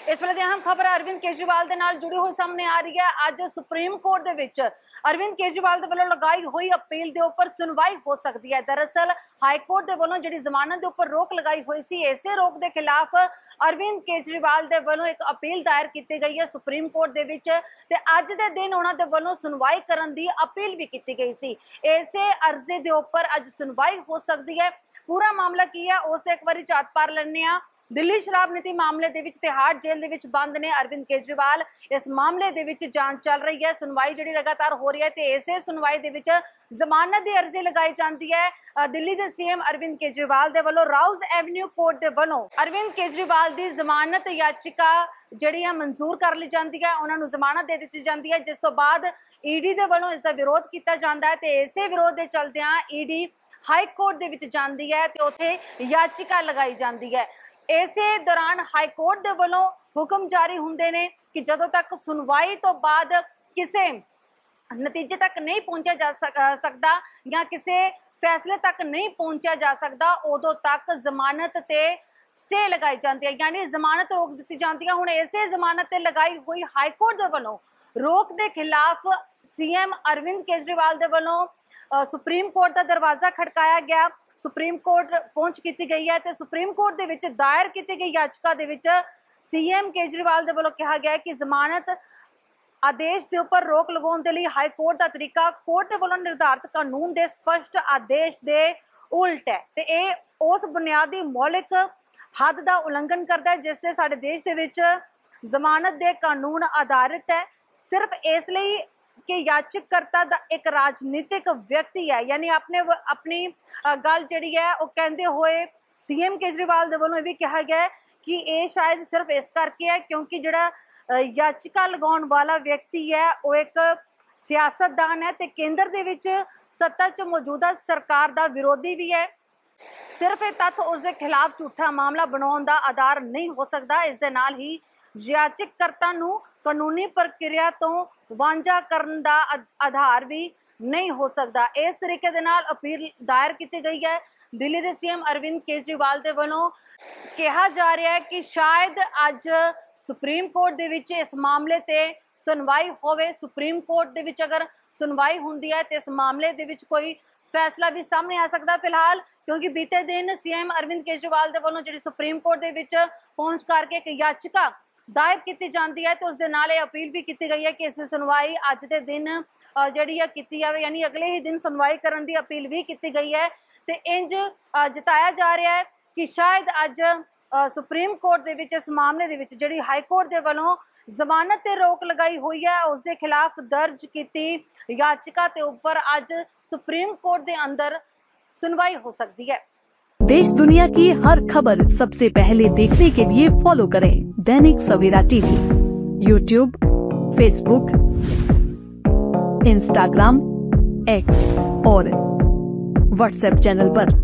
इस वेले दी अहम खबर अरविंद केजरीवाल दे नाल जुड़ी हुई सामने आ रही है। अज सुप्रीम कोर्ट दे विच अरविंद केजरीवाल दे वल्लों लगाई हुई अपील दे उपर सुनवाई हो सकती है। दरअसल हाई कोर्ट दे वल्लों जिहड़ी जमानत दे उपर रोक लगाई हुई सी, इसे रोक दे खिलाफ अरविंद केजरीवाल दे वल्लों एक अपील दायर की गई है सुप्रीम कोर्ट दे विच ते अज दे दिन उन्हां दे वल्लों सुनवाई करन दी अपील भी की गई सी। इसे अर्जी दे उपर अज सुनवाई हो सकती है। पूरा मामला की है उसदे एक बारी झात पार लैने आ। दिल्ली शराब नीति मामले दे विच तिहाड़ जेल दे विच बंद ने अरविंद केजरीवाल। इस मामले दे विच जांच चल रही है, सुनवाई जिहड़ी लगातार हो रही है ते इसे सुनवाई दे विच जमानत दी अर्जी लगाई जाती है। दिल्ली दे सीएम अरविंद केजरीवाल दे वल्लों राउज एवेन्यू कोर्ट दे वल्लों अरविंद केजरीवाल दी जमानत याचिका जिहड़ी मंजूर कर ली जाती है, उन्हां नूं जमानत दे दित्ती जाती है, जिस तो बाद ईडी दे वल्लों इसदा विरोध किया जाता है ते इसे विरोध दे चलदिआं ईडी हाई कोर्ट दे विच जांदी है ते उत्थे याचिका लगाई जाती है। इसे दौरान हाई कोर्ट दे वल्लों हुक्म जारी हुंदे ने कि जदों तक सुनवाई तो बाद किसी नतीजे तक नहीं पहुंचा जा सकता या किसी फैसले तक नहीं पहुंचा जा सकता, उदों तक जमानत ते स्टे लगाई जाती है, यानी जमानत रोक दी जाती है। हुण इसे जमानत ते लगाई हुई हाई कोर्ट दे वल्लों रोक दे खिलाफ सीएम अरविंद केजरीवाल दे वल्लों सुप्रीम कोर्ट का दरवाजा खड़काया गया। सुप्रीम कोर्ट पहुंच की गई है तो सुप्रीम कोर्ट दे विच दायर की गई याचिका दे विच सीएम केजरीवाल दे वल्लों कहा गया कि जमानत आदेश के उपर रोक लगाने के लिए हाई कोर्ट का तरीका कोर्ट के वल्लों निर्धारित कानून के स्पष्ट आदेश के उल्ट है ते यह उस बुनियादी मौलिक हद का उल्लंघन करता है जिससे साडे देश के विच जमानत के कानून आधारित है। सिर्फ इसलिए कि याचिकर्ता एक राजनीतिक व्यक्ति है, यानी अपनी गल जिहड़ी है वो कहते हुए सीएम केजरीवाल दे वल्लों भी कहा गया है कि ये शायद सिर्फ इस करके है क्योंकि जिहड़ा याचिका लगाउण वाला व्यक्ति है वो एक सियासतदान है ते केंद्र दे विच सत्ता च मौजूदा सरकार का विरोधी भी है। सिर्फ ये तत्थ उसके खिलाफ झूठा मामला बनाने का आधार नहीं हो सकता। इस दे नाल ही याचिकर्ता नूं कानूनी प्रक्रिया तो वांझा करन दा आधार भी नहीं हो सकता। इस तरीके दे नाल अपील दायर की गई है। दिल्ली के सीएम अरविंद केजरीवाल के वल्लों कहा जा रहा है कि शायद अज सुप्रीम कोर्ट दे विच इस मामले ते सुनवाई होवे। सुप्रीम कोर्ट दे विच अगर सुनवाई हुंदी है तो इस मामले दे विच कोई फैसला भी सामने आ सकता फिलहाल, क्योंकि बीते दिन सीएम अरविंद केजरीवाल के वल्लों जिहड़ी सुप्रीम कोर्ट दे विच पहुंच करके एक याचिका दायर की जाती है तो उसके नाल अपील भी की गई है कि इस सुनवाई अज के दिन जिहड़ी है कीती जावे, यानी अगले ही दिन सुनवाई करन दी अपील भी की गई है। तो इंज जताया जा रहा है कि शायद अज सुप्रीम कोर्ट दे विच इस मामले दे विच जिहड़ी हाई कोर्ट दे वल्लों जमानत ते रोक लगाई हुई है उसके खिलाफ दर्ज की याचिका के उपर अज सुप्रीम कोर्ट के अंदर सुनवाई हो सकती है। देश दुनिया की हर खबर सबसे पहले देखने के लिए फॉलो करें Dainik Savera TV, YouTube, Facebook, Instagram, X और व्हाट्सएप चैनल पर।